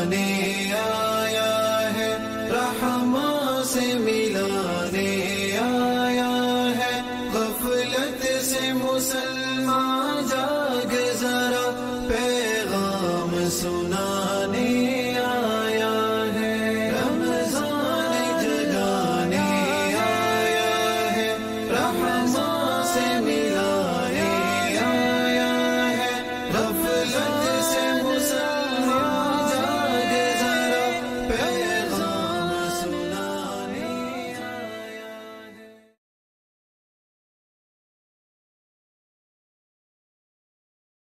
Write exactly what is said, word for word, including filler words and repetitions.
मिलाने आया है, रहमा से मिलाने आया है। गफलत से मुसलमान जा